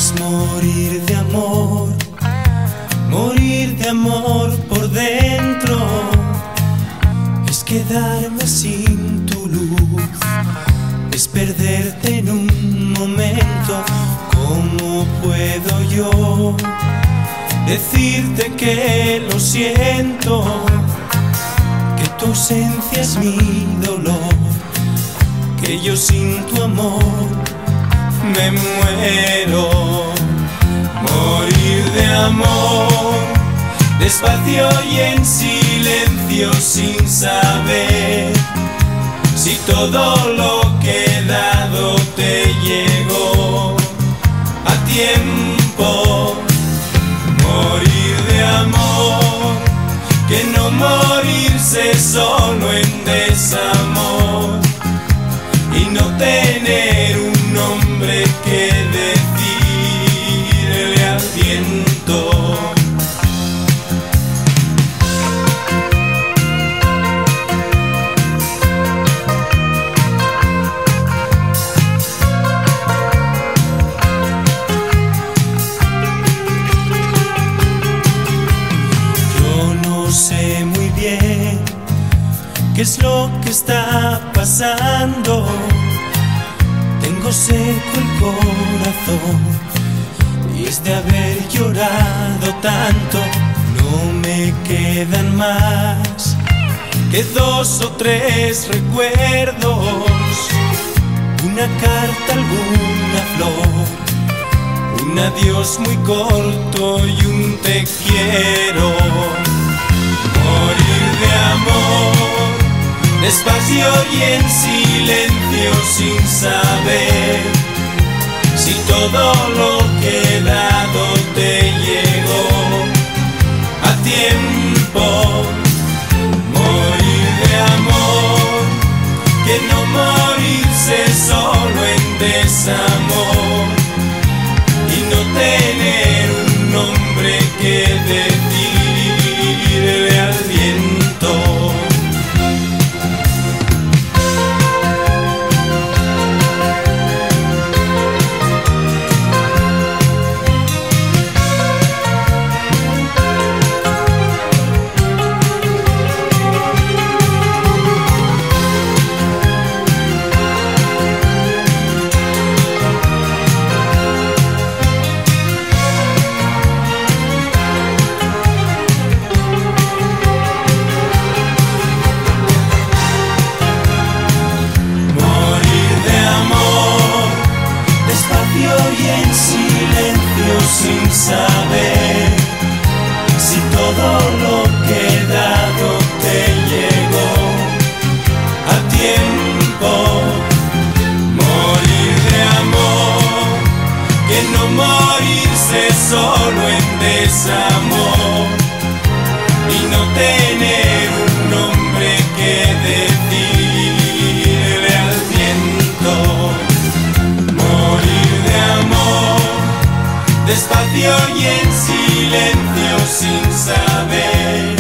es morir de amor por dentro, es quedarme sin tu luz, es perderte en un momento. ¿Cómo puedo yo decirte que lo siento? Que tu ausencia es mi dolor, que yo sin tu amor me muero. Morir de amor, despacio y en silencio, sin saber si todo lo que he dado te llegó a tiempo. Morir de amor, que no morirse solo en desamor y no tener un nombre que decirle al viento. Yo no sé muy bien qué es lo que está pasando. Tengo seco el corazón y es de haber llorado tanto. No me quedan más que 2 o 3 recuerdos, una carta, alguna flor, un adiós muy corto y un te quiero. Morir de amor, despacio y en silencio, sin saber si todo lo que he dado te llegó a tiempo. Morir de amor, que no morirse solo en desamor y no tener un nombre que decirle al viento. Y en silencio, sin saber si todo lo que he dado te llegó a tiempo. Morir de amor, que no morirse solo en desamor y no tener un nombre que decirle al viento. Despacio y en silencio, sin saber